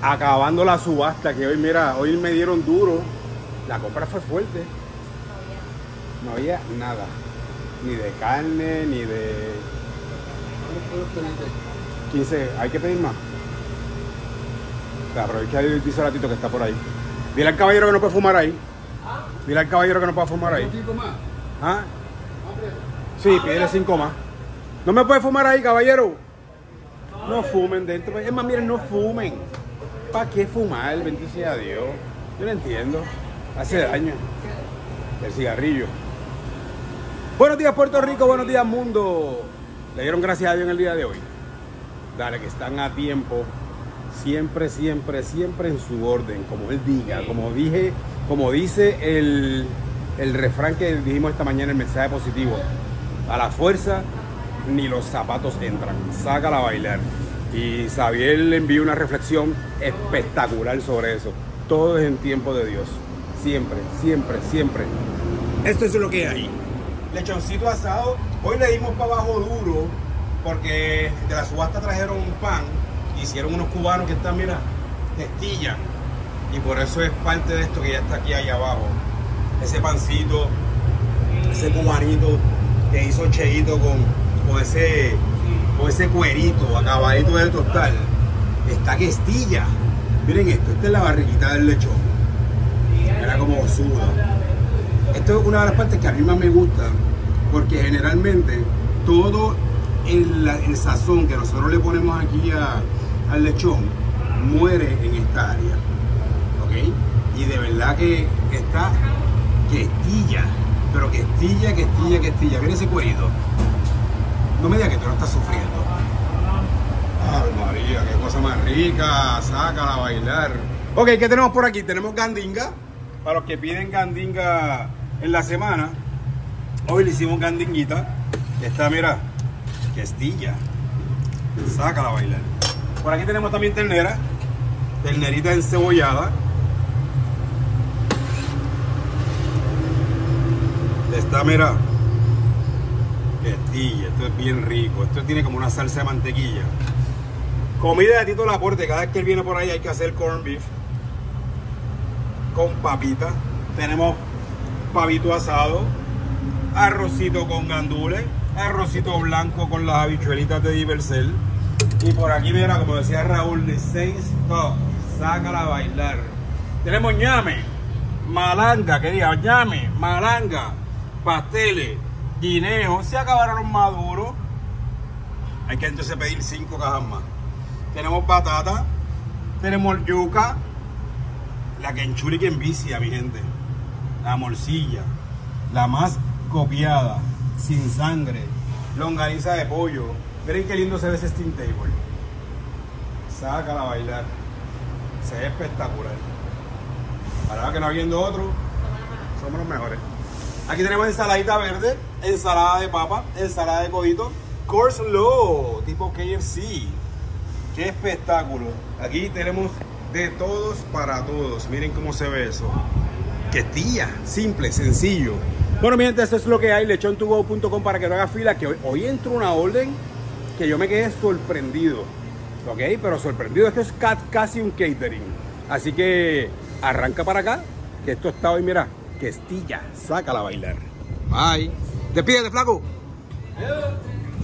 acabando la subasta, que hoy, mira, hoy me dieron duro. La compra fue fuerte. No había nada. Ni de carne, ni de... 15. Hay que pedir más. Aprovecha y dice a Latito que está por ahí. Dile al caballero que no puede fumar ahí. Dile al caballero que no puede fumar ahí. ¿5 más? ¿Ah? Sí, pídele 5 más. No me puede fumar ahí, caballero. No fumen dentro. Es más, miren, no fumen. ¿Para qué fumar? Bendito sea Dios. Yo no entiendo. Hace daño. El cigarrillo. Buenos días, Puerto Rico. Buenos días, mundo. Le dieron gracias a Dios en el día de hoy. Dale, que están a tiempo. Siempre, siempre, siempre en su orden. Como él diga. Como dice el refrán que dijimos esta mañana, el mensaje positivo. A la fuerza ni los zapatos entran. Sácala a bailar. Y Xavier le envió una reflexión espectacular sobre eso. Todo es en tiempo de Dios. Siempre, siempre, siempre. Esto es lo que hay. Lechoncito asado. Hoy le dimos para abajo duro porque de la subasta trajeron un pan. Hicieron unos cubanos que están, mira, testillas. Y por eso es parte de esto que ya está aquí ahí abajo. Ese pancito, ese cubanito que hizo Cheito con ese cuerito acabadito de tostar. Está que estilla. Miren esto, esta es la barriguita del lechón. Mira cómo suda. Esto es una de las partes que a mí más me gusta, porque generalmente todo el sazón que nosotros le ponemos aquí al lechón muere en esta área. ¿Ok? Y de verdad que está que estilla, pero que estilla, que estilla, que estilla. Mira ese cuerito. No me digas que tú no estás sufriendo. Ay, María, qué cosa más rica. Sácala a bailar. Ok, ¿qué tenemos por aquí? Tenemos gandinga. Para los que piden gandinga en la semana, hoy le hicimos gandinguita. Esta, mira, que estilla. Sácala a bailar. Por aquí tenemos también ternera. Ternerita encebollada. Esta, mira, estilla, esto es bien rico. Esto tiene como una salsa de mantequilla. Comida de Tito Laporte. Cada vez que él viene por ahí hay que hacer corned beef con papita. Tenemos pavito asado, arrocito con gandules, arrocito blanco con las habichuelitas de Divercel. Y por aquí, mira, como decía Raúl, de 6 top. Sácala a bailar. Tenemos ñame, malanga, quería ñame, malanga, pasteles, guineos. Se acabaron los maduros. Hay que entonces pedir 5 cajas más. Tenemos batata, tenemos yuca, la quenchuri que envicia, mi gente, la morcilla, la más copiada, sin sangre, longaniza de pollo. Miren qué lindo se ve ese steam table. Sácala a bailar. Se ve espectacular. Ahora que no habiendo otro, somos los mejores. Aquí tenemos ensaladita verde, ensalada de papa, ensalada de codito, coleslaw, tipo KFC. ¡Qué espectáculo! Aquí tenemos de todos para todos. Miren cómo se ve eso. ¡Qué tía! Simple, sencillo. Bueno, mi gente, eso es lo que hay. Lechontogo.com para que no haga fila. Que hoy entró una orden que yo me quedé sorprendido. ¿Ok? Pero sorprendido. Esto es casi un catering. Así que arranca para acá. Que esto está hoy, mira. Que estilla. Sácala a bailar. Bye. Despídete, flaco.